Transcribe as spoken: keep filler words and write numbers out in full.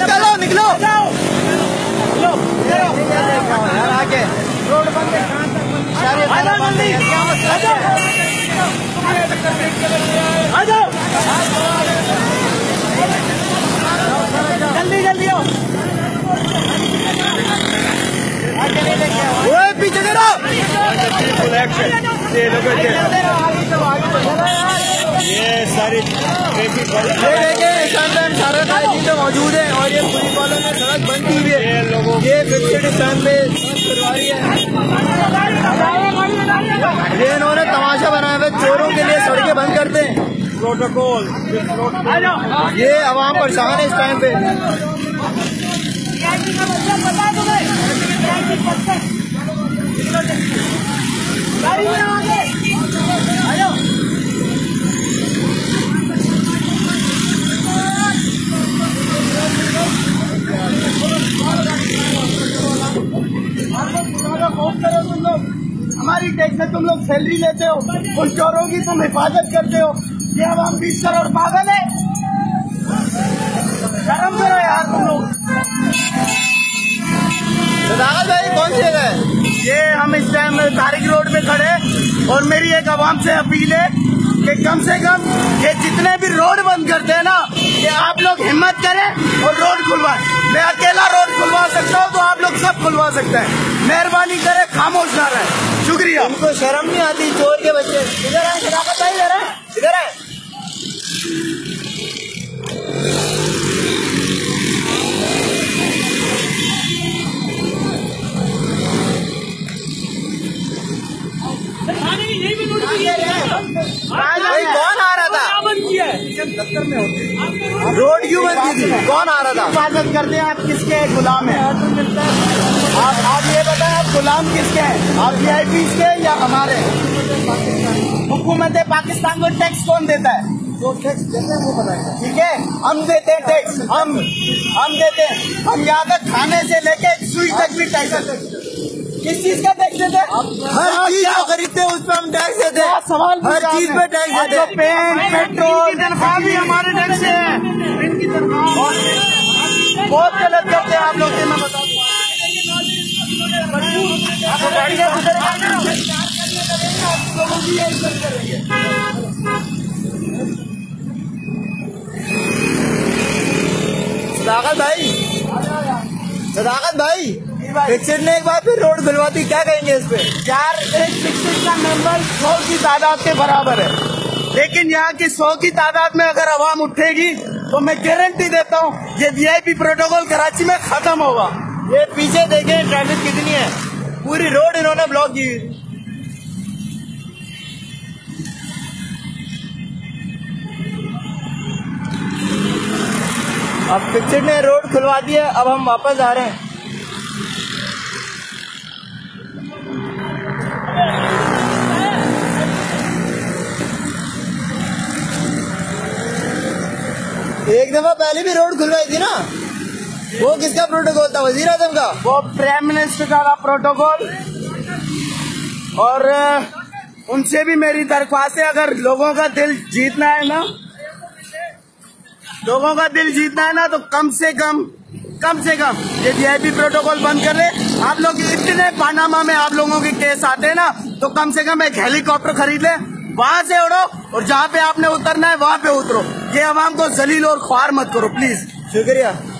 निकलो निकलो यार आगे रोड बंद है। जल्दी जल्दी आओ, पीछे करो। ये सारी ट्रैफिक शहरा-ए-क्वाइदीन तो मौजूद है और ये पुलिस वालों ने सड़क बंद की हुई है। ये फिक्सिट स्टैंड पे करवा रही है। ये इन्होंने तमाशा बनाया हुआ, चोरों के लिए सड़कें बंद करते हैं। प्रोटोकॉल ये आवाम परेशान है इस टाइम पे। तुम लोग हमारी टैक्स से तुम लोग सैलरी लेते हो, उन चोरों की तुम हिफाजत करते हो। ये अब हम बीस करोड़ पागल है, शर्म करो यार तुम लोग। सदाकत भाई कौन सी जगह है ये? हम इस टाइम तारिक रोड पे खड़े और मेरी एक आवाम से अपील है कि कम से कम ये जितने भी रोड बंद करते हैं ना, ये आप लोग हिम्मत करें और रोड खुलवाएं। मैं अकेला रोड खुलवा सकता हूँ तो आप लोग सब खुलवा सकते हैं। मेहरबानी करें, खामोश ना रहे। शुक्रिया। उनको शर्म नहीं आती चोर के बच्चे। इधर आए सदाकत भाई, इधर आए, इधर आए। कौन आ रहा था? दफ्तर में होती रोड क्यों बंद की थी? कौन आ रहा था? हिफाजत करते हैं आप किसके गुलाम हैं? आप आप ये बताएं, आप गुलाम किसके हैं? आप वी आई पी के या हमारे? हुकूमत पाकिस्तान को टैक्स कौन देता है? जो टैक्स देते हैं वो बताएगा। ठीक है, हम देते हैं टैक्स, हम हम देते हैं। हम यहाँ तक खाने से लेके सुई तक भी टैक्स देते हैं। किस चीज का टैक्स देते हैं? हर चीज जो खरीदते हैं उस पर हम टैक्स देते हैं। सवाल हर चीज पे टैक्स देते हैं। पेंट, पेट्रोल, तनख्वाह भी हमारे टैक्स से है। इनकी तनख्वाह बहुत गलत करते हैं आप लोग, मैं बता दूँ। सदाकत भाई, सदाकत भाई, फिक्सिट ने एक बार फिर रोड खुलवाती, क्या कहेंगे इस पे? यार एक फिक्सिट का मेंबर सौ की तादाद के बराबर है, लेकिन यहाँ की सौ की तादाद में अगर आवाम उठेगी तो मैं गारंटी देता हूँ ये V I P protocol Karachi में खत्म होगा। ये पीछे देखें ट्रैफिक कितनी है, पूरी रोड इन्होंने ब्लॉक की। अब फिक्सिट ने रोड खुलवा दी है, अब हम वापस आ रहे हैं। एक दफा पहले भी रोड खुलवाई थी ना, वो किसका प्रोटोकॉल था? वजीर आजम का। वो प्राइम मिनिस्टर का प्रोटोकॉल। और उनसे भी मेरी दरख्वास्त है, अगर लोगों का दिल जीतना है ना, लोगों का दिल जीतना है ना, तो कम से कम कम से कम ये वी आई पी प्रोटोकॉल बंद कर ले। आप लोग इतने पानामा में आप लोगों के केस आते हैं ना, तो कम से कम एक हेलीकॉप्टर खरीद ले, वहां से उड़ो और जहाँ पे आपने उतरना है वहां पे उतरो। ये आवाम को जलील और ख्वार मत करो प्लीज। शुक्रिया।